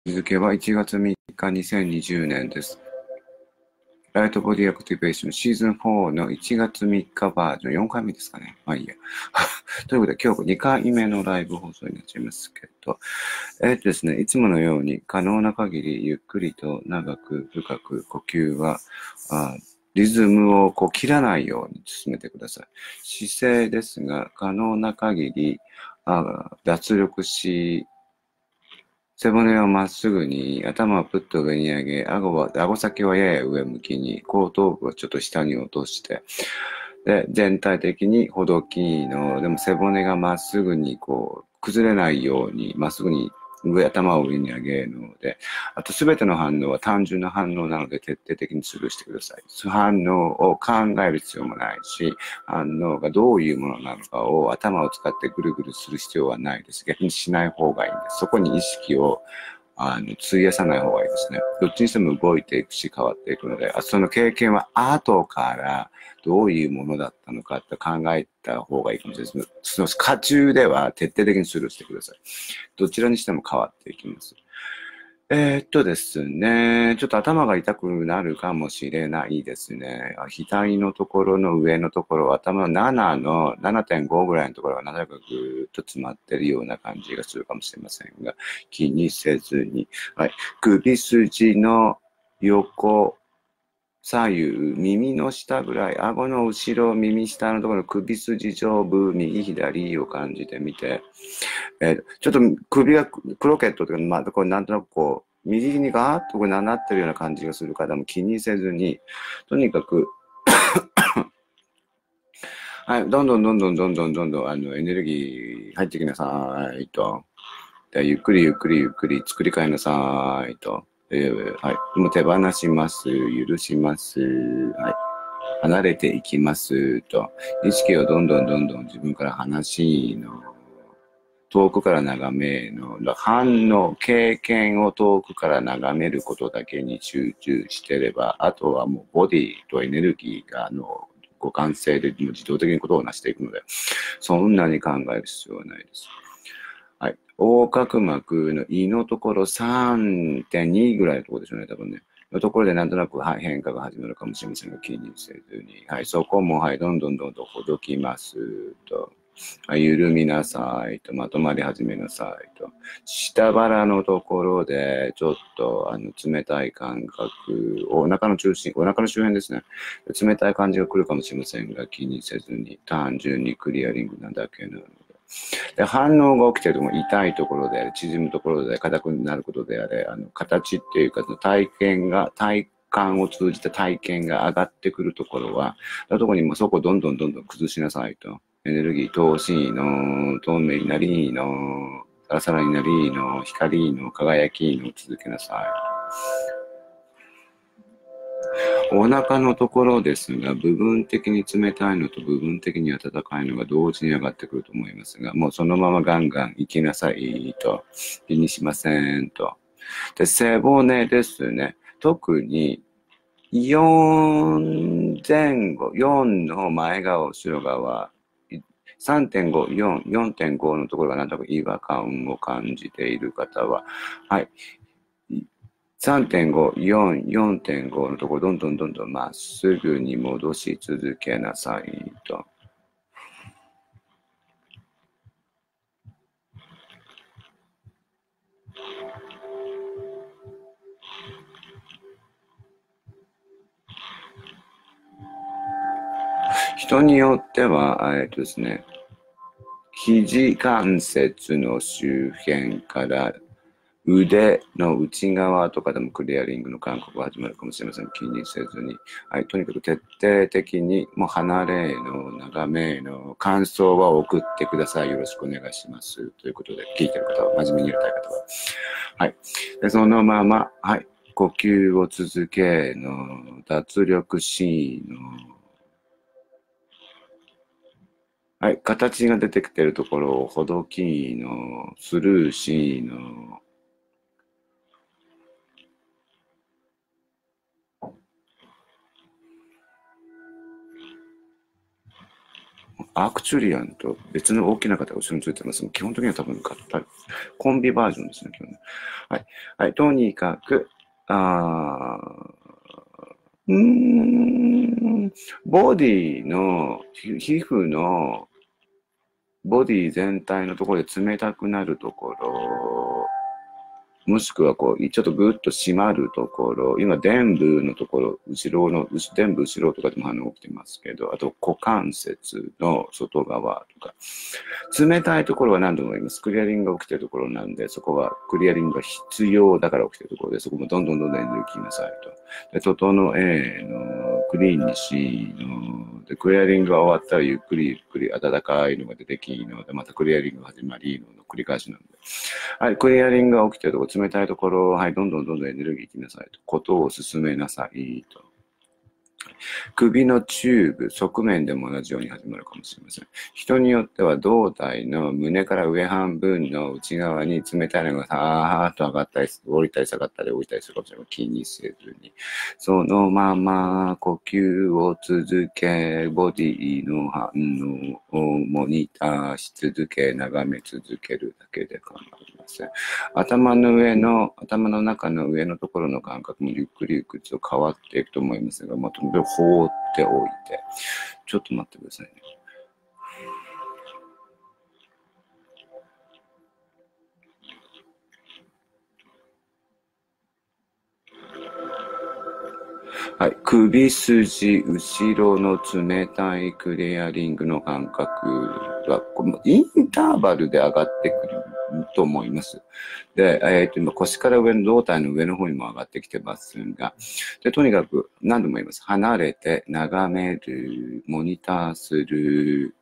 日付は1月3日2020年です。ライトボディアクティベーションシーズン4の1月3日バージョン4回目ですかね。まあいいや。ということで今日2回目のライブ放送になっちゃいますけど、ですね、いつものように可能な限りゆっくりと長く深く呼吸は、リズムを切らないように進めてください。姿勢ですが、可能な限り脱力し、背骨をまっすぐに、頭をプッと上に上げ、顎先はやや上向きに、後頭部をちょっと下に落として、で、全体的にほどきの、でも背骨がまっすぐに崩れないように、まっすぐに頭を上に上げるので、あとすべての反応は単純な反応なので徹底的にスルーしてください。反応を考える必要もないし、反応がどういうものなのかを頭を使ってぐるぐるする必要はないです。逆にしない方がいいんです。そこに意識を費やさない方がいいですね。どっちにしても動いていくし変わっていくので、その経験は後からどういうものだったのかって考えた方がいいかもしれないです。その渦中では徹底的にスルーしてください。どちらにしても変わっていきます。ですね。ちょっと頭が痛くなるかもしれないですね。額のところの上のところ、頭の7の7.5ぐらいのところがなんかぐーっと詰まってるような感じがするかもしれませんが、気にせずに。はい。首筋の横、左右、耳の下ぐらい、顎の後ろ、耳下のところ、首筋上部、右左を感じてみて、ちょっと首がクロケットというか、これなんとなく右にガーッとなってるような感じがする方も気にせずに、とにかく、はい、どんどんエネルギー入ってきなさいと。でゆっくり作り変えなさいと。はい。もう手放します。許します。はい。離れていきますと。意識をどんどん自分から離しの。遠くから眺めの、反応、経験を遠くから眺めることだけに集中してれば、あとはもうボディとエネルギーが、互換性で自動的にことをなしていくので、そんなに考える必要はないです。はい。横隔膜の胃のところ3.2ぐらいのところでしょうね、多分ね。のところでなんとなく、はい、変化が始まるかもしれませんが、気にせずに。はい、そこも、はい、どんどんほどきますと。緩みなさいと、まとまり始めなさいと。下腹のところで、ちょっと、冷たい感覚、お腹の中心、お腹の周辺ですね。冷たい感じが来るかもしれませんが、気にせずに、単純にクリアリングなだけなので。で反応が起きてるとも痛いところであれ、縮むところで硬くなることであれ、形っていうか、体感を通じた体験が上がってくるところは、特にもそこをどんどん崩しなさいと。エネルギー、透しの、透明になりの、サラサラになりの、光の、輝きの続けなさい。お腹のところですが、部分的に冷たいのと部分的に暖かいのが同時に上がってくると思いますが、もうそのままガンガン行きなさいと、気にしませんと。で、背骨ですね。特に4前後、4の前側、後ろ側、3.5、4、4.5のところがなんとなく違和感を感じている方は、はい。3.5、4、4.5のところ、どんどんまっすぐに戻し続けなさいと。人によっては、ですね、肘関節の周辺から腕の内側とかでもクリアリングの感覚が始まるかもしれません。気にせずに。はい、とにかく徹底的に、もう離れの、眺めの感想は送ってください。よろしくお願いします。ということで、聞いてる方は、真面目にやりたい方は。はい。で、そのまま、はい。呼吸を続けの、脱力しの、はい。形が出てきているところをほどきの、スルーしの、 アークチュリアンと別の大きな方が後ろについてます。基本的には多分コンビバージョンですね、今日ね。はい。はい。とにかく、ボディの、皮膚の、ボディ全体のところで冷たくなるところ、もしくはこう、ちょっとぐっと締まるところ、今、臀部のところ、臀部後ろとかでも反応起きてますけど、あと股関節の外側とか、冷たいところは何度も言います。クリアリングが起きてるところなんで、そこはクリアリングが必要だから起きてるところで、そこもどんどんどんどんエネルギーなさいと。で、整えの、クリーンにしの、で、クリアリングが終わったらゆっくりゆっくり暖かいのが出てきので、またクリアリングが始まりの繰り返しなんで。はい、クリアリングが起きてるところ、冷たいところ、はい、どんどんどんどんエネルギーいきなさいと。ことを進めなさいと。首の中部、側面でも同じように始まるかもしれません。人によっては胴体の胸から上半分の内側に冷たいのがさーっと上がったり、降りたり下がったり降りたりするかもしれません。気にせずに。そのまま呼吸を続け、ボディの反応をモニターし続け、眺め続けるだけで構いません。頭の中の上のところの感覚もゆっくりゆっくりと変わっていくと思いますが、とにかく放っておいて、ちょっと待ってくださいね。はい。首筋、後ろの冷たいクリアリングの感覚は、インターバルで上がってくると思います。で、今腰から上の胴体の上の方にも上がってきてますが、で、とにかく何度も言います。離れて、眺める、モニターする、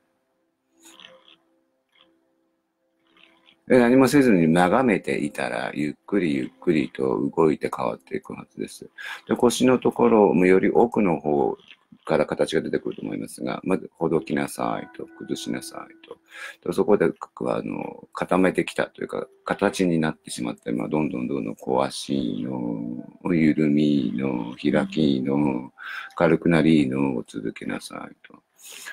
何もせずに眺めていたら、ゆっくりゆっくりと動いて変わっていくはずです。で、腰のところ、より奥の方から形が出てくると思いますが、まずほどきなさいと、崩しなさいと。そこで、固めてきたというか、形になってしまって、どんどんどんどん壊しの、緩みの、開きの、軽くなりのを続けなさいと。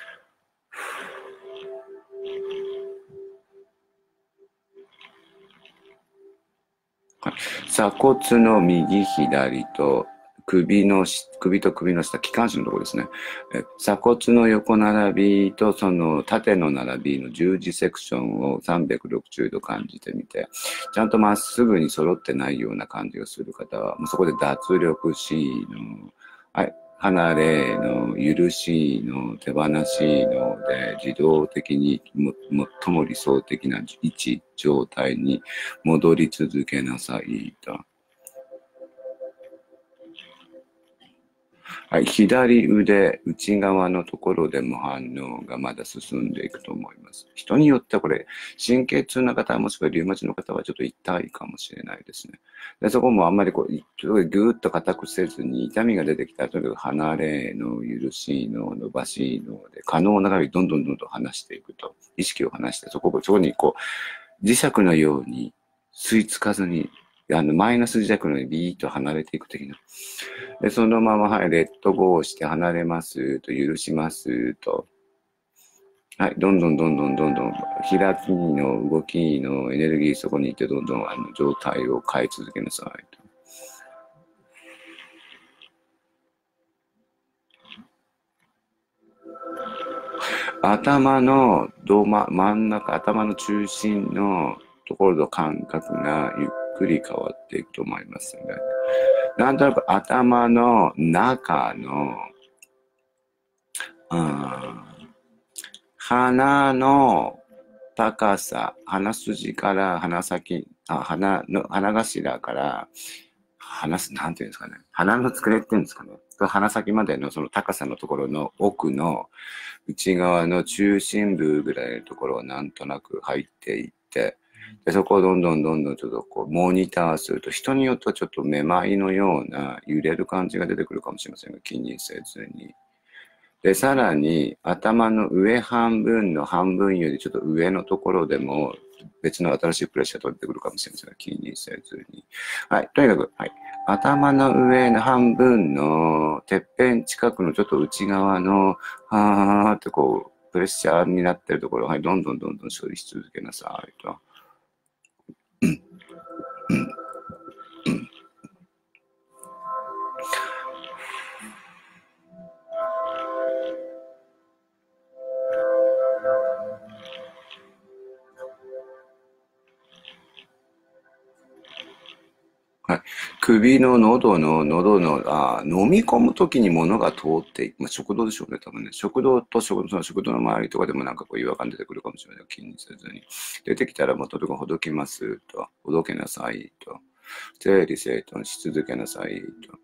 鎖骨の右左と首と首の下、気管支のところですね。鎖骨の横並びとその縦の並びの十字セクションを360度感じてみて、ちゃんとまっすぐに揃ってないような感じがする方は、もうそこで脱力しの、はい、離れの、許しの、手放しので、自動的に最も理想的な位置、状態に戻り続けなさいと。はい、左腕、内側のところでも反応がまだ進んでいくと思います。人によってはこれ、神経痛な方、もしくはリウマチの方はちょっと痛いかもしれないですね。でそこもあんまりぐーっと硬くせずに、痛みが出てきたら、とにかく離れの、許しの、伸ばしので、可能な限りどんどんどんどん離していくと。意識を離して、そこに磁石のように吸い付かずに、マイナス磁石のようにビーッと離れていく的な。で、そのまま、はい、レッドゴーして離れますと、許しますと。はい、どんどんどんどんどんどん、開きの動きのエネルギーそこにいて、どんどん状態を変え続けなさいと。頭の真ん中、頭の中心のところの感覚がゆっくり変わっていくと思いますね。なんとなく頭の中の、鼻の高さ、鼻筋から鼻先、鼻頭から、なんていうんですかね。鼻の作れっていうんですかね。鼻先までのその高さのところの奥の内側の中心部ぐらいのところをなんとなく入っていって、でそこをどんどんどんどんちょっとモニターすると、人によってはちょっとめまいのような揺れる感じが出てくるかもしれませんが、気にせずに。で、さらに頭の上半分の半分よりちょっと上のところでも別の新しいプレッシャーが出てくるかもしれませんが、気にせずに。はい。とにかく、はい。頭の上の半分のてっぺん近くのちょっと内側の、ププレッシャーになってるところ、はい、どんどん処理し続けなさいと。はい。首の喉の、飲み込むときに物が通っていく。食道でしょうね、多分ね。食道とその食道の周りとかでもなんかこう違和感出てくるかもしれない。気にせずに。出てきたらもうとにかくほどきますと。ほどけなさいと。整理整頓し続けなさいと。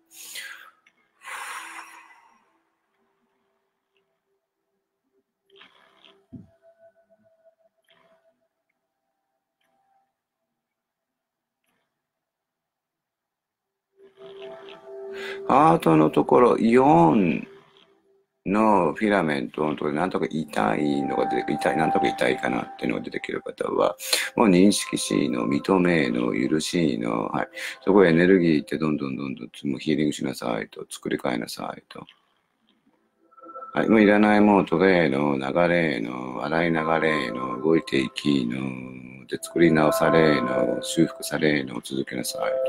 ハートのところ、4のフィラメントのところでなんとか痛いのが出てくる、なんとか痛いかなっていうのが出てくる方は、もう認識しの、認めの、許しの、はい。そこエネルギーってどんどんもうヒーリングしなさいと、作り変えなさいと。はい。もういらないもの、トレーの、流れの、洗い流れの、動いていきの、で、作り直されの、修復されの、続けなさいと。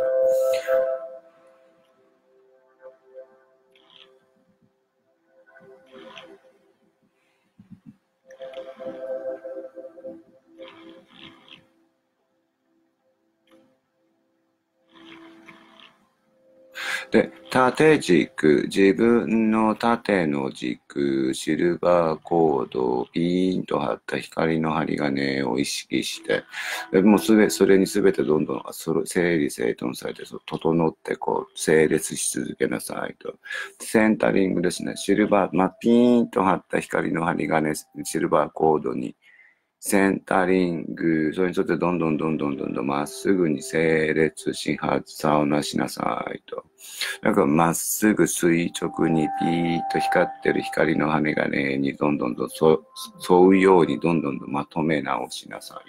で、縦軸、自分の縦の軸、シルバーコードをピーンと張った光の針金を意識して、もうそれにすべてどんどん整理整頓されて、整ってこう、整列し続けなさいと。センタリングですね。シルバー、ピーンと張った光の針金、シルバーコードに、センタリング、それに沿ってどんどんまっすぐに整列し、さをなしなさいと。なんかまっすぐ垂直にピーッと光ってる光の羽がね、にどんどん沿うようにどんどんまとめ直しなさい。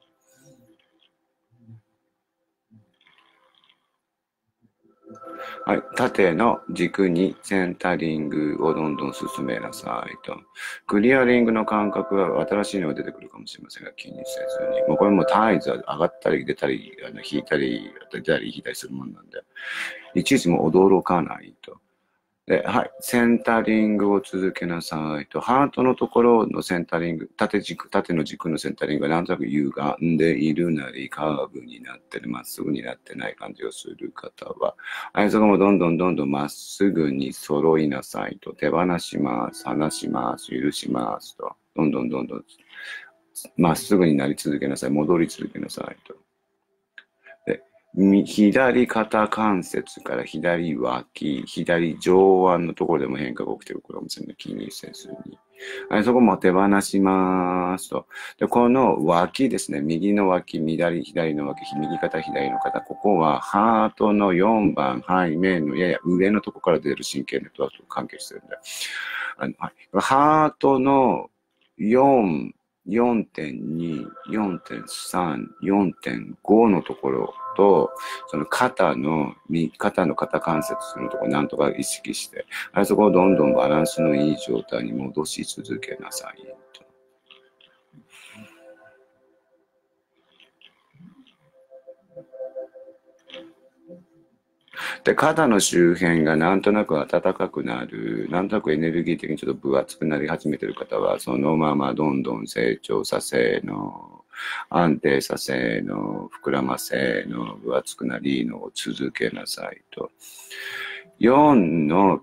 はい。縦の軸にセンタリングをどんどん進めなさいと。クリアリングの感覚は新しいのが出てくるかもしれませんが、気にせずに。もうこれも絶えず上がったり出たり、引いたり、出たり引いたりするもんなんで、いちいちも驚かないと。で、はい。センタリングを続けなさいと。ハートのところのセンタリング、縦の軸のセンタリングがなんとなく歪んでいるなり、カーブになってる、まっすぐになってない感じをする方は、はい、そこもどんどんまっすぐに揃いなさいと。手放します。離します。許しますと。どんどんまっすぐになり続けなさい。戻り続けなさいと。で、左肩関節から左脇、左上腕のところでも変化が起きてるかもしれない。気にせずに。はい、そこも手放しますと。で、この脇ですね。右の脇、左の脇、右肩、左の肩。ここはハートの4番背面のやや上のところから出る神経ネットワークと関係してるんで。はい、ハートの4、4.2、4.3、4.5のところと、その肩の肩関節のところなんとか意識して、そこをどんどんバランスのいい状態に戻し続けなさいと。で、肩の周辺がなんとなく暖かくなる、なんとなくエネルギー的にちょっと分厚くなり始めている方は、そのままどんどん成長させの、安定させの、膨らませの、分厚くなりのを続けなさいと。4の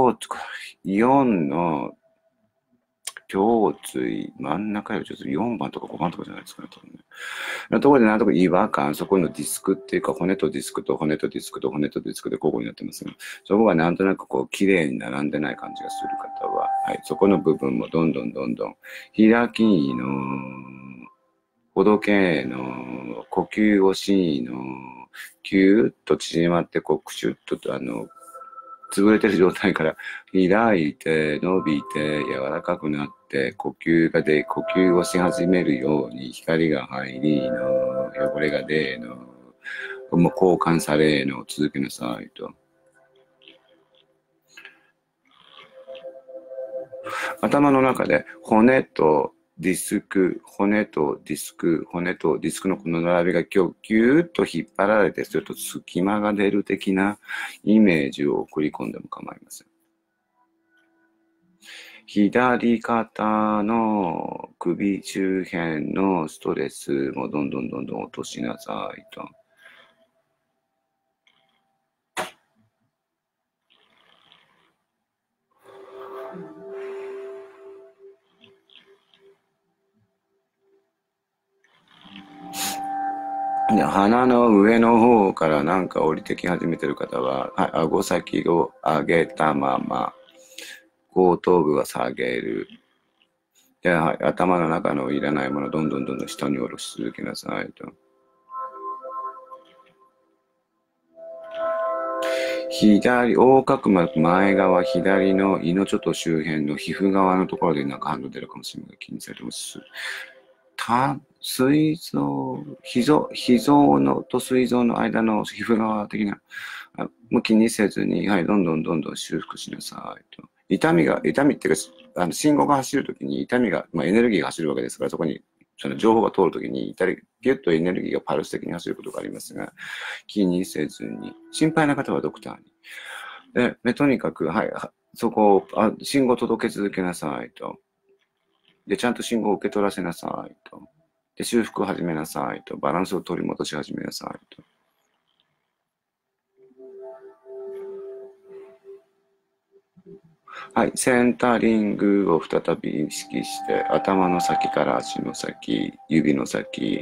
4の胸椎、真ん中よりちょっと4番とか5番とかじゃないですかね、多分ね。のところでなんとか違和感、そこのディスクっていうか、骨とディスクと骨とディスクと骨とディスクで交互になってますが、そこがなんとなくこう、綺麗に並んでない感じがする方は、はい、そこの部分もどんどん開きの、ほどけの、呼吸をしの、キューッと縮まって、こう、クシュッと潰れてる状態から開いて、伸びて、柔らかくなって、呼吸をし始めるように、光が入りの、汚れが出の、もう交換されの、続けなさいと。 頭の中で骨とディスク、骨とディスク、骨とディスクのこの並びが今日ギューッと引っ張られて、すると隙間が出る的なイメージを送り込んでも構いません。左肩の首周辺のストレスもどんどんどんどん落としなさいと。で、鼻の上の方からなんか降りてき始めてる方は、はい、顎先を上げたまま、後頭部は下げる。で、はい、頭の中のいらないものをどんどんどんどん下に下ろし続けなさいと。左、横隔膜前側、左の胃のちょっと周辺の皮膚側のところでなんか反応出るかもしれない。気にされてます。膵臓、脾臓のと膵臓の間の皮膚側的な、もう気にせずに、はい、どんどんどんどん修復しなさいと。痛みっていうか、信号が走るときに痛みが、エネルギーが走るわけですから、そこにその情報が通るときに、ギュッとエネルギーがパルス的に走ることがありますが、気にせずに、心配な方はドクターに。で、とにかく、はい、そこを、信号を届け続けなさいと。で、ちゃんと信号を受け取らせなさいと。で、修復を始めなさいと。バランスを取り戻し始めなさいと。はい、センタリングを再び意識して、頭の先から足の先、指の先、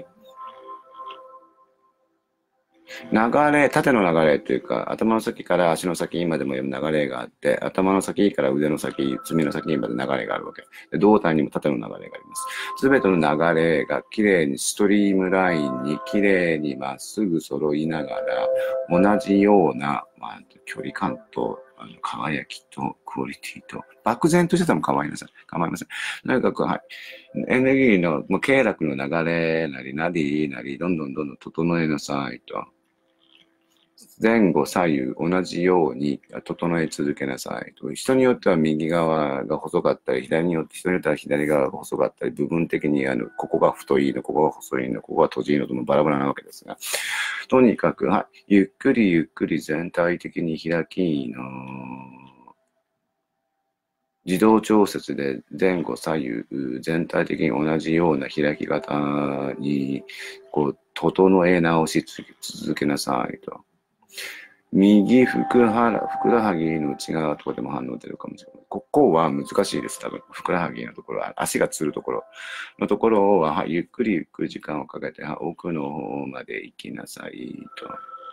縦の流れというか、頭の先から足の先までも流れがあって、頭の先から腕の先、爪の先まで流れがあるわけ。で胴体にも縦の流れがあります。すべての流れがきれいにストリームラインにきれいにまっすぐ揃いながら、同じような、距離感と、輝きと、クオリティと、漠然としてても構いません。構いません。とにかく、はい。エネルギーの、経絡の流れなり、なり、どんどんどんどん整えなさいと。前後左右同じように整え続けなさいと。人によっては右側が細かったり、人によっては左側が細かったり、部分的にここが太いの、ここが細いの、ここが閉じいのともバラバラなわけですが、とにかく、はい、ゆっくりゆっくり全体的に開きの、自動調節で前後左右全体的に同じような開き方に、整え直し続けなさいと。右ふくらはぎの内側とかでも反応出るかもしれない。ここは難しいです、多分。ふくらはぎのところ、足がつるところのところは、ゆっくりゆっくり時間をかけて、奥の方まで行きなさいと。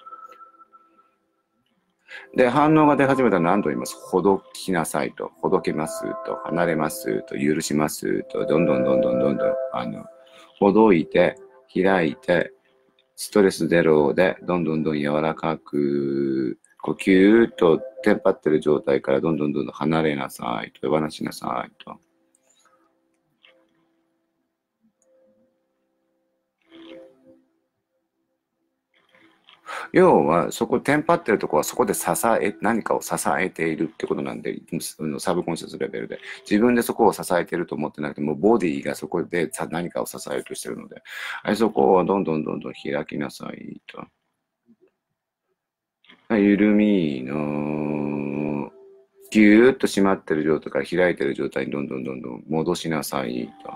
で、反応が出始めたら何度言います。ほどきなさいと。ほどけますと。離れますと。許しますと。どんどん、ほどいて、開いて、ストレスゼロで、どんどん柔らかく、呼吸とテンパってる状態からどんどん離れなさいと、手放しなさいと。要は、テンパってるところはそこで何かを支えているってことなんで、サブコンシャスレベルで。自分でそこを支えていると思ってなくて、もうボディがそこで何かを支えようとしてるので、そこをどんどん開きなさいと。緩みの、ぎゅーっと締まってる状態から開いてる状態にどんどん戻しなさいと。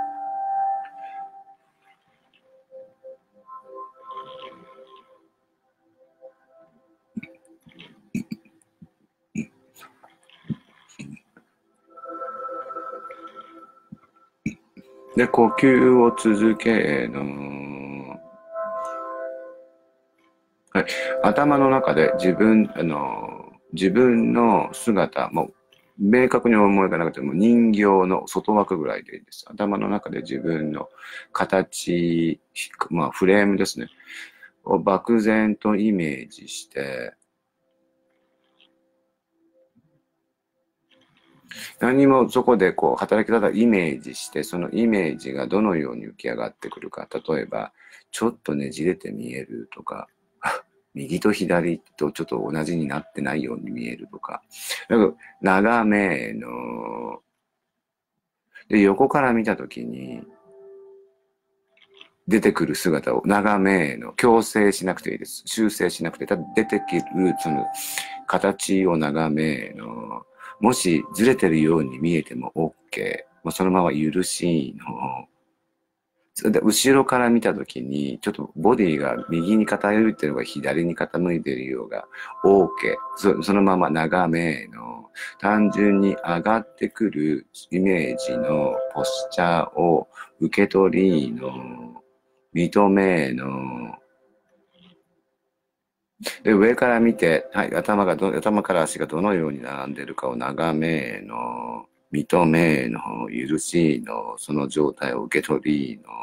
で、呼吸を続けの、はい、頭の中で自分の姿、もう明確に思いがなくても人形の外枠ぐらいでいいです。頭の中で自分の形、フレームですね。を漠然とイメージして、何もそこで働き方をイメージして、そのイメージがどのように浮き上がってくるか。例えば、ちょっとねじれて見えるとか、右と左とちょっと同じになってないように見えるとか、なんか長めので、横から見たときに、出てくる姿を眺めの、強制しなくていいです。修正しなくて、ただ出てくる、その、形を眺めの、もしずれてるように見えても OK。もうそのまま許しの、で後ろから見たときに、ちょっとボディが右に傾いてるのが左に傾いてるようが OK。そのまま眺めの、単純に上がってくるイメージのポスチャーを受け取りの、認めの、で、上から見て、はい、頭から足がどのように並んでるかを眺めの、認めの、許しの、その状態を受け取りの、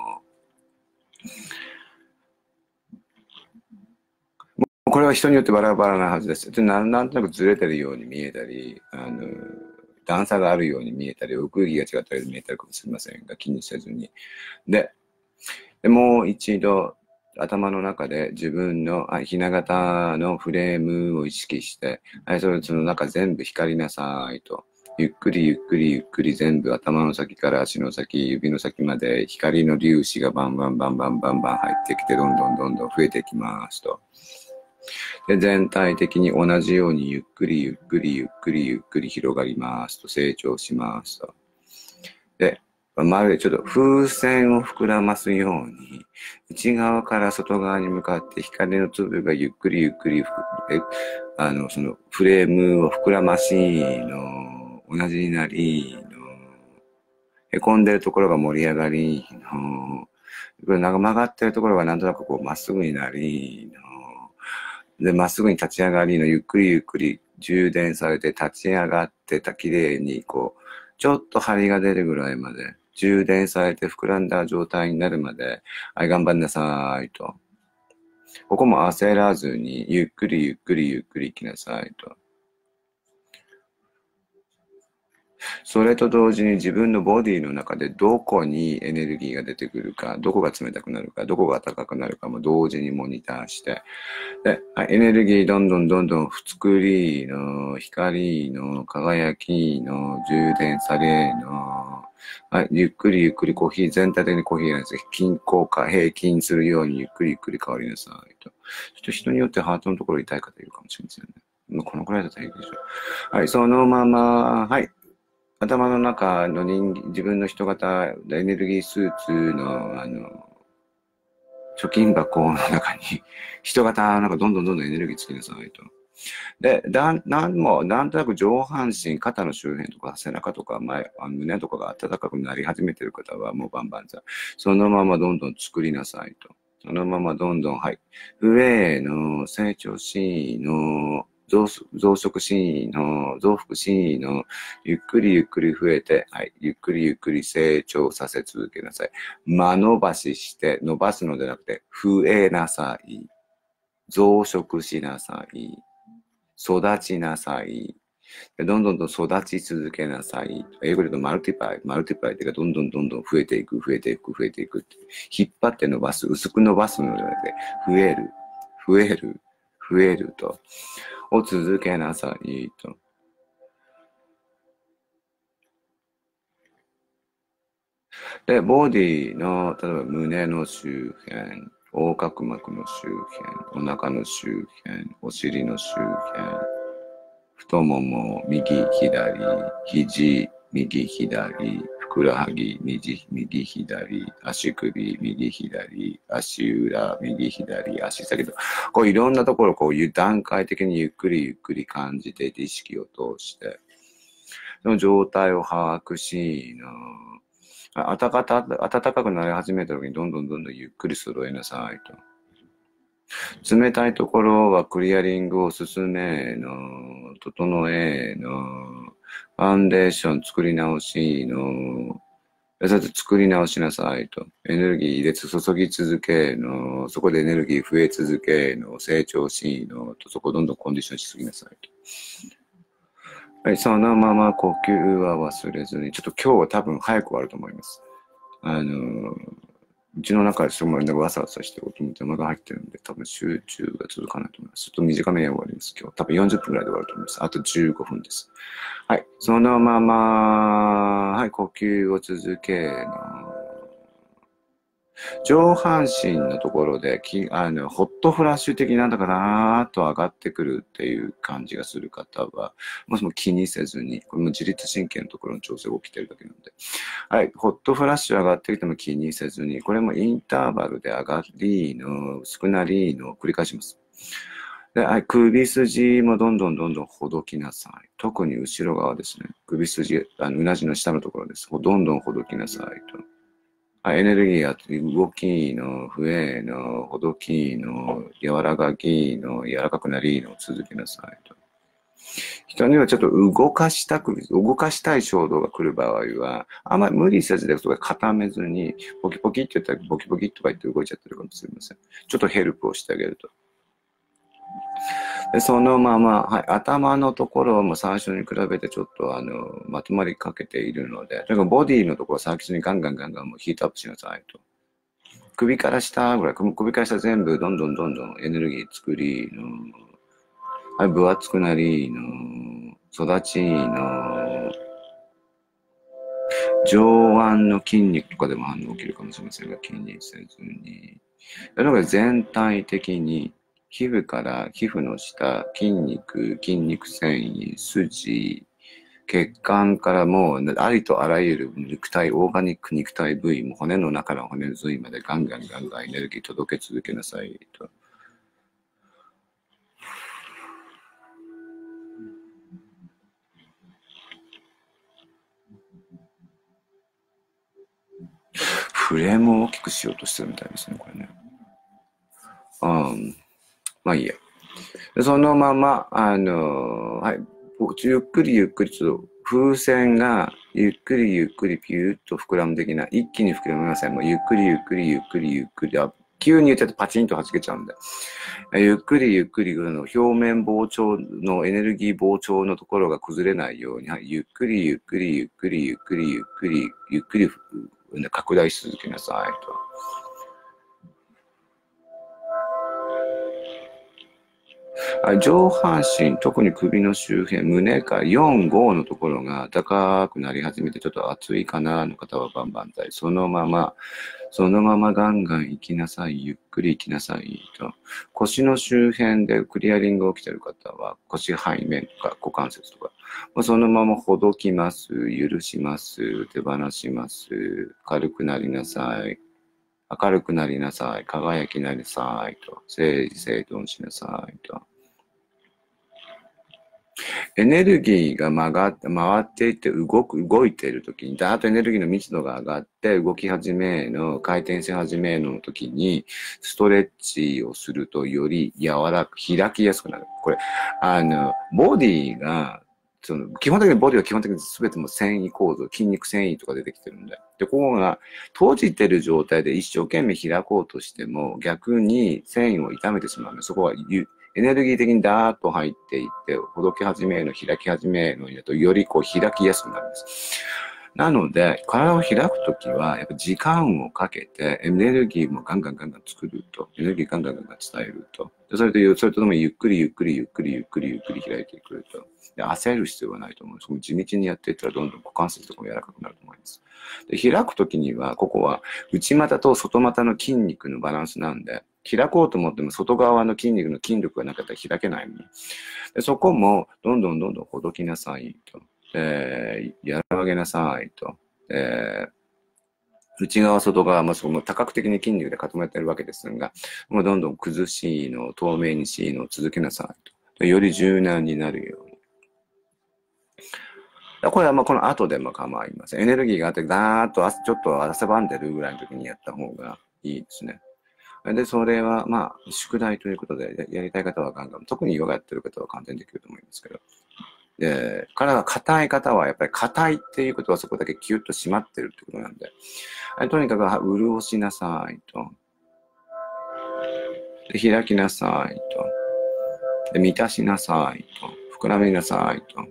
これは人によってバラバラなはずです。で、なんとなくずれてるように見えたり、段差があるように見えたり、奥行きが違ったように見えたりかもしれませんが、気にせずに。で、もう一度、頭の中で自分のひな形のフレームを意識して、その中全部光りなさいと。ゆっくりゆっくりゆっくり全部頭の先から足の先、指の先まで光の粒子がバンバンバンバンバンバン入ってきて、どんどんどんどん増えてきますと。で、全体的に同じようにゆっくりゆっくりゆっくりゆっくり広がりますと、成長しますと。で、まるでちょっと風船を膨らますように、内側から外側に向かって光の粒がゆっくりゆっくりそのフレームを膨らましの、同じになりの、へこんでるところが盛り上がりの、これなんか曲がってるところがなんとなくこうまっすぐになりの、で、まっすぐに立ち上がりの、ゆっくりゆっくり充電されて立ち上がってた綺麗にこう、ちょっと張りが出るぐらいまで、充電されて膨らんだ状態になるまで、はい、頑張んなさいと。ここも焦らずに、ゆっくりゆっくりゆっくり行きなさいと。それと同時に自分のボディの中でどこにエネルギーが出てくるか、どこが冷たくなるか、どこが暖かくなるかも同時にモニターして、で、エネルギーどんどんどんどん作りの、光の、輝きの、充電されの、はい、ゆっくりゆっくりコーヒー、全体的にコーヒーなんですけど、均衡化、平均するようにゆっくりゆっくり変わりなさいと。ちょっと人によってハートのところ痛い方いるかもしれませんね。このくらいだったらいいでしょう。はい、そのまま、はい。頭の中の自分の人型、エネルギースーツの、貯金箱の中に、人型なんかどんどんどんどんエネルギーつけなさいと。で、なんとなく上半身、肩の周辺とか背中とか胸とかが暖かくなり始めてる方はもうバンバンじゃ。そのままどんどん作りなさいと。そのままどんどん、はい。上の成長しの増殖しの増幅しのゆっくりゆっくり増えて、はい。ゆっくりゆっくり成長させ続けなさい。間延ばしして伸ばすのではなくて増えなさい。増殖しなさい。育ちなさい。どんどん育ち続けなさい。英語で言うとマルティプライっていうか、どんどんどんどん増えていく、増えていく、増えていくって。引っ張って伸ばす、薄く伸ばすのではなくて、増える、増える、増えると、を続けなさいと。で、ボディの、例えば胸の周辺、横隔膜の周辺、お腹の周辺、お尻の周辺、太もも、右、左、肘、右、左、ふくらはぎ、右、左、足首、右、左、足裏、右、左、足先と、こういろんなところをこう段階的にゆっくりゆっくり感じていて意識を通して、その状態を把握し、暖かくなり始めた時にどんどんどんどんゆっくり揃えなさいと。冷たいところはクリアリングを進めの、整えの、ファンデーション作り直しの、作り直しなさいと。エネルギー入れ注ぎ続けの、そこでエネルギー増え続けの、成長しの、そこをどんどんコンディションしすぎなさいと。はい、そのまま呼吸は忘れずに、ちょっと今日は多分早く終わると思います。 うちの中ですごいわさわさしてることも邪魔が入ってるんで、多分集中が続かないと思います。ちょっと短めに終わります。今日。多分40分ぐらいで終わると思います。あと15分です。はい。そのまま、はい、呼吸を続けの。上半身のところでホットフラッシュ的なんだかなーっと上がってくるっていう感じがする方は、もしも気にせずに、これも自律神経のところの調整が起きてるだけなんで、はい、ホットフラッシュ上がってきても気にせずに、これもインターバルで上がりの、少なりの繰り返します。で、はい、首筋もどんどんほどきなさい。特に後ろ側ですね。首筋、うなじの下のところです。どんどんほどきなさいと。エネルギーや動きの、増えの、ほどきの、柔らかきの、柔らかくなりの続けなさいと。人にはちょっと動かしたい衝動が来る場合は、あんまり無理せずでそれ固めずに、ポキポキって言ったらポキポキとか言って動いちゃってるかもしれません。ちょっとヘルプをしてあげると。でそのまま、はい、頭のところも最初に比べてちょっとまとまりかけているので、とにかくボディのところ最初にガンガンもうヒートアップしなさいと。首から下ぐらい、首から下全部どんどんエネルギー作りの、はい、分厚くなりの、育ちの、上腕の筋肉とかでも反応起きるかもしれませんが、気にせずに。だから全体的に皮膚から皮膚の下、筋肉繊維、筋、血管からもうありとあらゆる肉体、オーガニック肉体部位、も骨の中の骨の髄までガンガンエネルギー届け続けなさいと。フレームを大きくしようとしてるみたいですね、これね。まあいいや。そのまま、はい、ゆっくりちょっと風船がゆっくりピューッと膨らむ的な、一気に膨らみません。もうゆっくり、急に言っちゃってパチンと弾けちゃうんで。ゆっくり表面膨張のエネルギー膨張のところが崩れないように、はい、ゆっくり拡大し続けなさいと。上半身、特に首の周辺、胸から4、5のところが高くなり始めて、ちょっと熱いかなの方はバンバン剤。そのままガンガン行きなさい。ゆっくり行きなさいと。腰の周辺でクリアリング起きてる方は、腰背面とか股関節とか、そのままほどきます。許します。手放します。軽くなりなさい。明るくなりなさい。輝きなりなさいと。整理整頓しなさいと。エネルギーが回っていって動いているときに、だーっとエネルギーの密度が上がって動き始めの、回転し始めの時に、ストレッチをするとより柔らかく、開きやすくなる。これ、ボディが、基本的にボディは基本的に全ても繊維構造、筋肉繊維とか出てきてるんで。で、ここが閉じてる状態で一生懸命開こうとしても、逆に繊維を傷めてしまうので、そこはエネルギー的にダーッと入っていって、ほどき始めの、開き始めのやと、よりこう開きやすくなるんです。なので、体を開くときは、やっぱ時間をかけて、エネルギーもガンガン作ると、エネルギーガンガン伝えると。それとともにゆっくり開いてくると。で焦る必要はないと思う。その地道にやっていったらどんどん股関節とかも柔らかくなると思います。で開くときには、ここは内股と外股の筋肉のバランスなんで、開こうと思っても外側の筋肉の筋力がなかったら開けないもん。でそこもどんどんほどきなさいと。和らげなさいと。内側、外側もその多角的に筋肉で固めているわけですが、もうどんどん崩しの、透明にしのを続けなさいと。より柔軟になるように。これはこの後でも構いません。エネルギーがあって、ガーッとちょっと汗ばんでるぐらいの時にやった方がいいですね。で、それは、宿題ということで、やりたい方はガンガン、特にヨガやってる方は簡単にできると思いますけど、体が硬い方は、やっぱり硬いっていうことはそこだけキュッと締まってるってことなんで、とにかく潤しなさいと。で開きなさいと。で満たしなさいと。膨らみなさいと。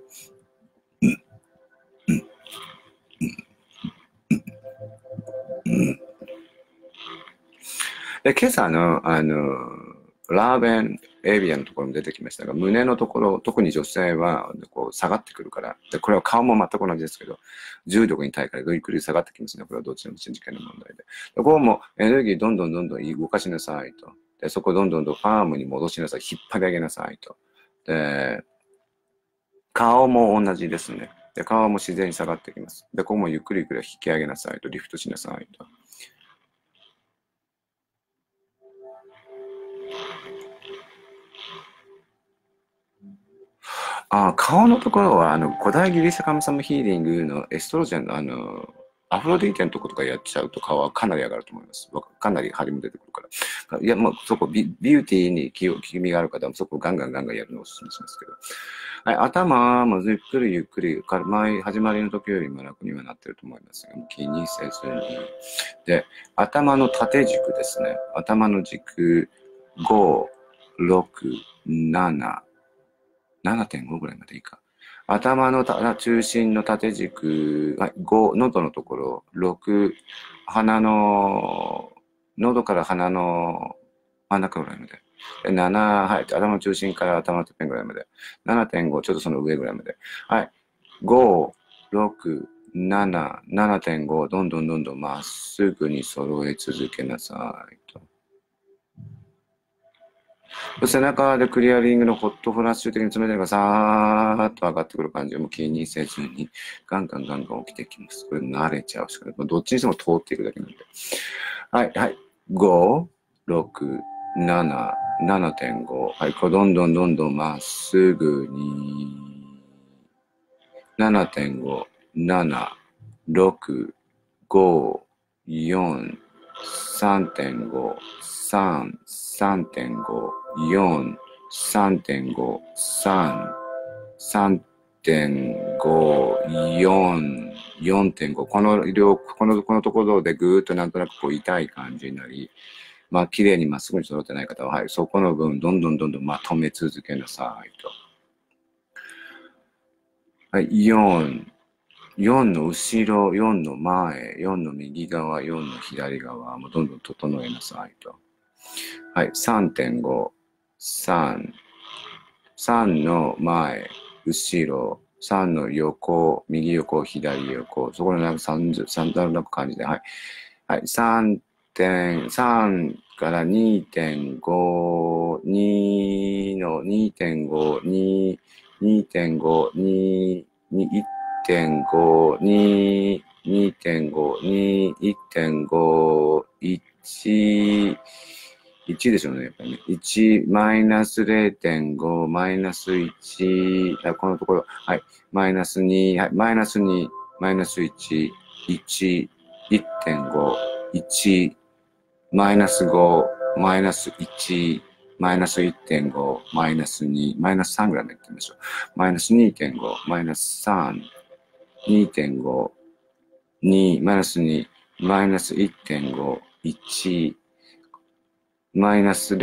で、今朝の、ラーベンエリアのところも出てきましたが、胸のところ、特に女性は、こう、下がってくるから、で、これは顔も全く同じですけど、重力に対からゆっくり下がってきますね。これはどっちも新次元の問題で。で、こうもエネルギーどんどんどんどん動かしなさいと。で、そこをどんどんどんファームに戻しなさい。引っ張り上げなさいと。で、顔も同じですね。で、顔も自然に下がってきます。で、ここもゆっくりゆっくり引き上げなさいと。リフトしなさいと。顔のところは、古代ギリシャ神様ヒーリングのエストロジェンの、アフロディーテのとことかやっちゃうと顔はかなり上がると思います。かなり張りも出てくるから。いや、もうそこビューティーに気味がある方はそこガンガンガンガンやるのをお勧めしますけど。はい、頭もゆっくりゆっくり、始まりの時よりも楽にはなってると思いますが、気にせずに。で、頭の縦軸ですね。頭の軸5、6、7、7.5 ぐらいまでいいか。頭の中心の縦軸、5、喉のところ、6、喉から鼻の真ん中ぐらいまで。7、はい、頭の中心から頭のてっぺんぐらいまで。7.5、ちょっとその上ぐらいまで。はい。5、6、7、7.5、どんどんどんどんまっすぐに揃え続けなさいと。背中でクリアリングのホットフラッシュ的に冷たいのがさーっと上がってくる感じをもう気にせずに、ガンガンガンガン起きてきます。これ慣れちゃうしかない。どっちにしても通っていくだけなんで。はい、はい。5、6、7、7.5。はい、これどんどんどんどんまっすぐに、7.5、7、6、5、4、3.5、3、3.5、4、3.5、3、3.5、4、4.5。このところでぐーっとなんとなくこう痛い感じになり、まあ、綺麗にまっすぐに揃ってない方は、はい、そこの分、どんどんどんどんまとめ続けなさいと。はい、4、4の後ろ、4の前、4の右側、4の左側、もうどんどん整えなさいと。はい、3.5、3、3の前、後ろ、3の横、右横、左横、そこのなんか3段な感じで、はい。はい、3.3から2.5、2の2.5、2、2.5、2、1.5、2、2.5、2、1.5、1、1でしょうね、やっぱりね。1、マイナス0.5、マイナス1、このところ、はい、マイナス2、はい、マイナス2、マイナス1、1、1.5、1、マイナス5、マイナス1、マイナス1.5、マイナス2、マイナス3ぐらいまでいってみましょう。マイナス2.5、マイナス3、2.5、2、マイナス2、マイナス1.5、1、マイナス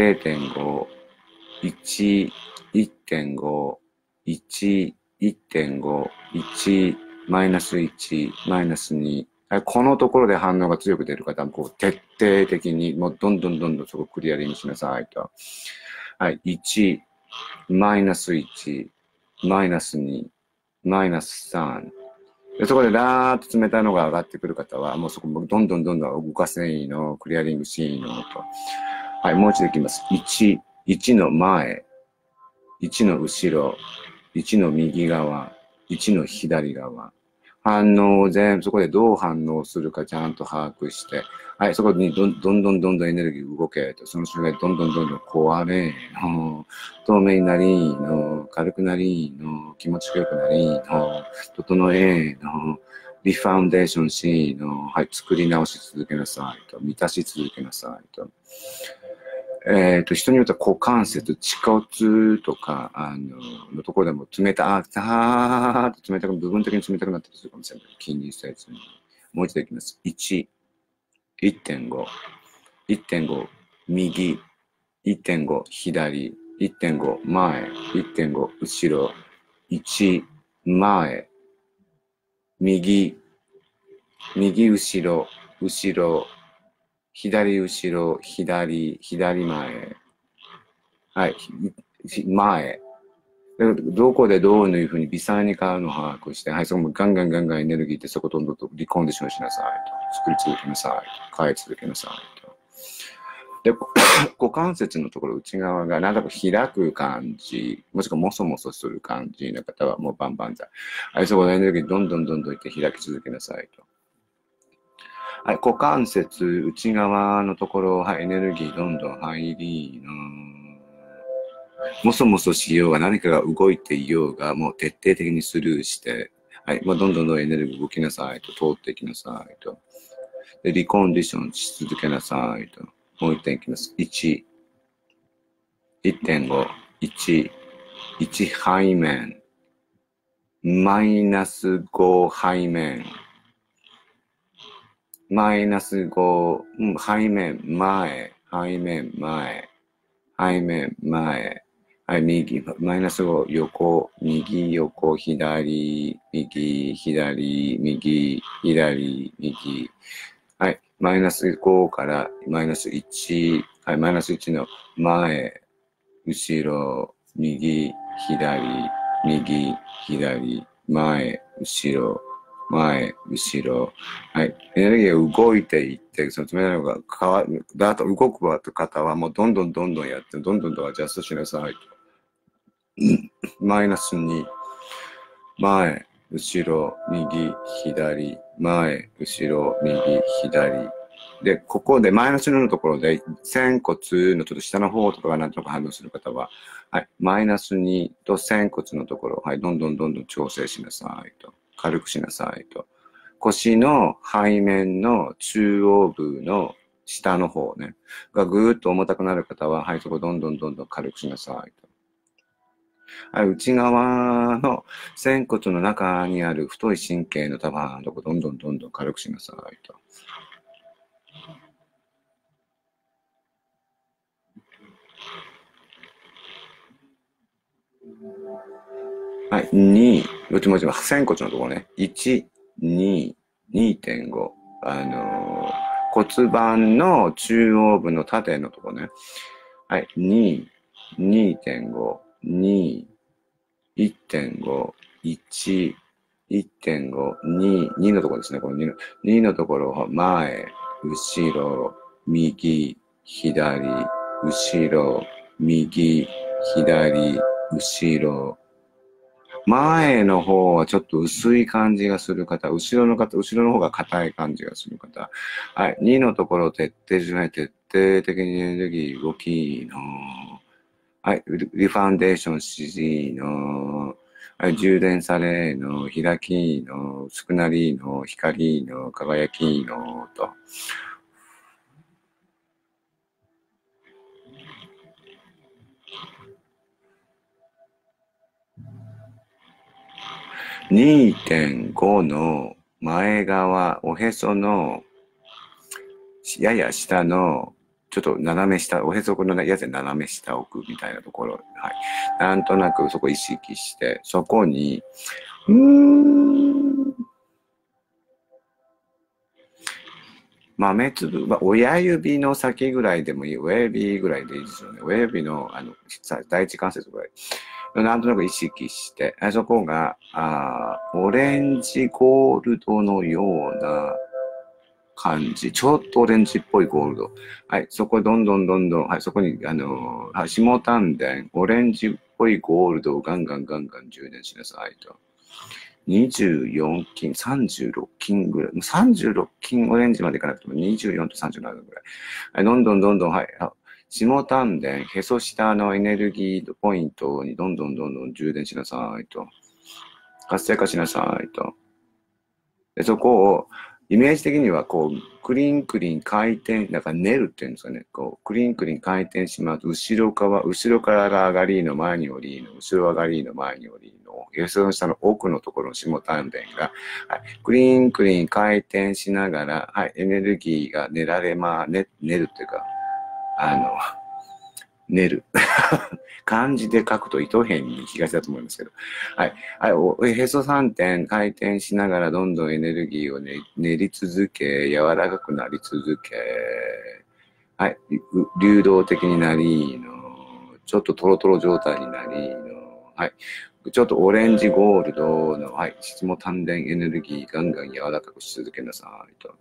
0.5、1、1.5、1、1.5、1、マイナス1、マイナス2。このところで反応が強く出る方は、こう、徹底的に、もうどんどんどんどんそこクリアリングしなさいと。はい、1、マイナス1、マイナス2、マイナス3。でそこでラーッと冷たいのが上がってくる方は、もうそこもどんどんどんどん動かせいいの、クリアリングしいのと。はい、もう一度いきます。1、1の前、1の後ろ、1の右側、1の左側。反応をそこでどう反応するかちゃんと把握して、はい、そこにどんどんどんどんエネルギー動けと、その瞬間にどんどんどんどん壊れの、透明になりの、軽くなりの、気持ちよくなりの、整えの、リファウンデーションしの、はい、作り直し続けなさいと、満たし続けなさいと。人によっては股関節、恥骨とか、のところでも冷たー冷たく、部分的に冷たくなったりするかもしれない。気にせずに。もう一度いきます。1、1.5、1.5、右、1.5、左、1.5、前、1.5、後ろ、1、前、右、右後ろ、後ろ、 左後ろ、左前。はい。前。どこでどういうふうに微細に変わるのを把握して、はい、そこもガンガンガンガンエネルギーってそこどんどんとリコンディションしなさいと。作り続けなさいと。変え続けなさいと。で、股関節のところ内側がなんだか開く感じ、もしくはもそもそする感じの方はもうバンバンザ。はい、そこのエネルギーどんどんどんどんいって開き続けなさいと。はい、股関節内側のところ、はい、エネルギーどんどん入り、もそもそしようが何かが動いていようが、もう徹底的にスルーして、はい、もうどんどんどんエネルギー動きなさいと、通っていきなさいと。で、リコンディションし続けなさいと。もう一点いきます。1、1.5、1、1背面、マイナス5背面、マイナス5、背面、前、背面、前、背面、前、はい、右、マイナス5、横、右、横、左、右、左、右、左、右。はい、マイナス5からマイナス1、はい、マイナス1の前、後ろ、右、左、右、左、前、後ろ、前、後ろ。はい。エネルギーが動いていって、その冷たいのが変わる。あと動く方はもうどんどんどんどんやって、どんどんとアジャストしなさいと。マイナス2、前、後ろ、右、左、前、後ろ、右、左。で、ここでマイナス2のところで、仙骨のちょっと下の方とかがなんとか反応する方は、はい、マイナス2と仙骨のところ、はい、どんどんどんどん調整しなさいと。軽くしなさいと。腰の背面の中央部の下の方ね、がぐーっと重たくなる方は、はい、そこどんどんどんどん軽くしなさいと。はい、内側の仙骨の中にある太い神経の束のとこどんどんどんどん軽くしなさいと。はい、2、どっちも仙骨のところね。1、2、2.5。骨盤の中央部の縦のところね。はい、2、2.5、2、1.5、1、1.5、2、2のところですね。この2のところを前、後ろ、右、左、後ろ、右、左、後ろ。前の方はちょっと薄い感じがする方、後ろの方が硬い感じがする方。はい、2のところを徹底的にエネルギー動きの。はい、リファンデーションしの。はい、充電されの、開きの、少なりの、光の、輝きの、と。2.5 の前側、おへそのやや下の、ちょっと斜め下、おへそのやつで斜め下置くみたいなところ、はい。なんとなくそこ意識して、そこに、豆粒、親指の先ぐらいでもいい。親指ぐらいでいいですよね。親指の、第一関節ぐらい。なんとなく意識して、そこが、オレンジゴールドのような感じ。ちょっとオレンジっぽいゴールド。はい、そこどんどんどんどん、はい、そこに、下丹田、オレンジっぽいゴールドをガンガンガンガン充電しなさいと。24金、36金ぐらい、36金オレンジまでいかなくても24と37ぐらい。はい、どんどんどんどん、はい、下丹田、へそ下のエネルギーポイントにどんどんどんどん充電しなさいと。活性化しなさいと。で、そこを、イメージ的には、こう、クリンクリン回転、なんか練るっていうんですかね。こう、クリンクリン回転します。後ろから上がりの前に降りの、後ろ上がりの前に降りの、へその下の奥のところの下丹田が、はい、クリンクリン回転しながら、はい、エネルギーが練るっていうか、 寝る。漢字で書くと糸辺に行きがちだと思いますけど。はい。はい。へそ3点回転しながらどんどんエネルギーを練り続け、柔らかくなり続け、はい。流動的になりの、ちょっとトロトロ状態になりの、はい。ちょっとオレンジゴールドの、はい。質も丹田エネルギーガンガン柔らかくし続けなさいと。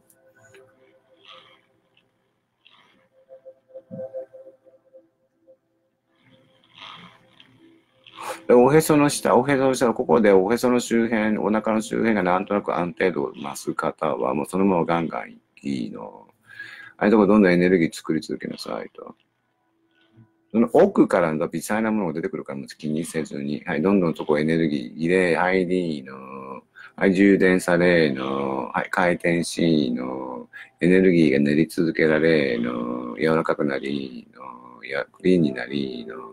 おへその下、ここでおへその周辺、お腹の周辺がなんとなく安定度を増す方は、もうそのままガンガンいいの。ああいうとこどんどんエネルギー作り続けなさいと。その奥からの微細なものが出てくるからも気にせずに、はい、どんどんそこエネルギー入れ、ID の、はい、充電されの、はい、回転しの、エネルギーが練り続けられの、柔らかくなりの、クリーンになりの、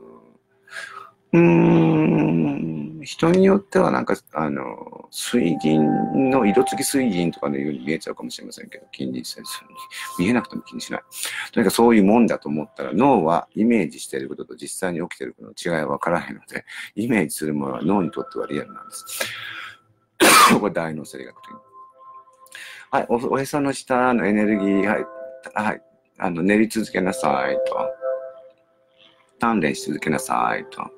人によってはなんか、水銀の、色付き水銀とかのように見えちゃうかもしれませんけど、気にせずに。見えなくても気にしない。とにかくそういうもんだと思ったら、脳はイメージしていることと実際に起きていることの違いはわからないので、イメージするものは脳にとってはリアルなんです。これ大脳生理学的に。はい、おへその下のエネルギー、はい、はい、練り続けなさいと。鍛錬し続けなさいと。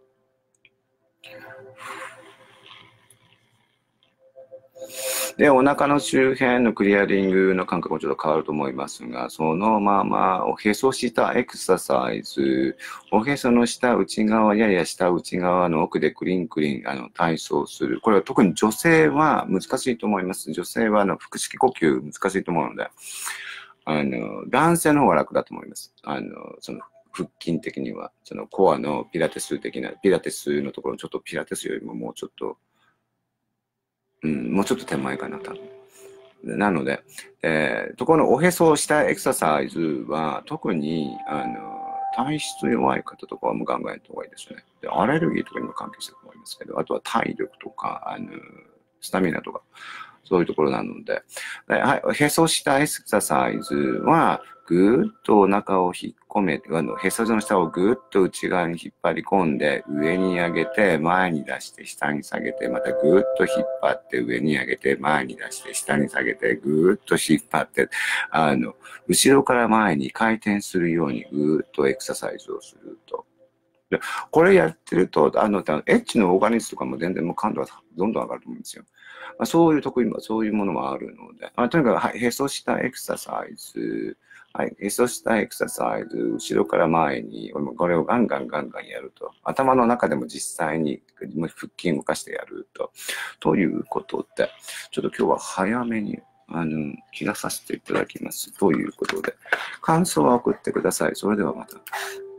で、お腹の周辺のクリアリングの感覚もちょっと変わると思いますが、そのまま、おへそ下エクササイズ、おへその下内側、やや下内側の奥でクリンクリン、体操する。これは特に女性は難しいと思います。女性は、腹式呼吸難しいと思うので、男性の方が楽だと思います。その、腹筋的には、そのコアのピラティスのところ、ちょっとピラティスよりももうちょっと、もうちょっと手前かな、多分。なので、ところのおへそをしたエクササイズは、特に、体質弱い方とかはもうガンガンやった方がいいですね。で、アレルギーとかにも関係してると思いますけど、あとは体力とか、スタミナとか、そういうところなので、はい、へそ下エクササイズは、ぐーっとお腹を引っ込めて、へその下をぐーっと内側に引っ張り込んで、上に上げて、前に出して、下に下げて、またぐーっと引っ張って、上に上げて、前に出して、下に下げて、ぐーっと引っ張って、後ろから前に回転するようにぐーっとエクササイズをすると。でこれやってると、エッチのオーガニズとかも全然もう感度がどんどん上がると思うんですよ。そういう得意も、そういうものもあるので、とにかく、はい、へそ下エクササイズ、はい、へそ下エクササイズ、後ろから前に、これをガンガンガンガンやると。頭の中でも実際に腹筋を動かしてやると。ということで、ちょっと今日は早めに、気がさせていただきます。ということで、感想は送ってください。それではまた。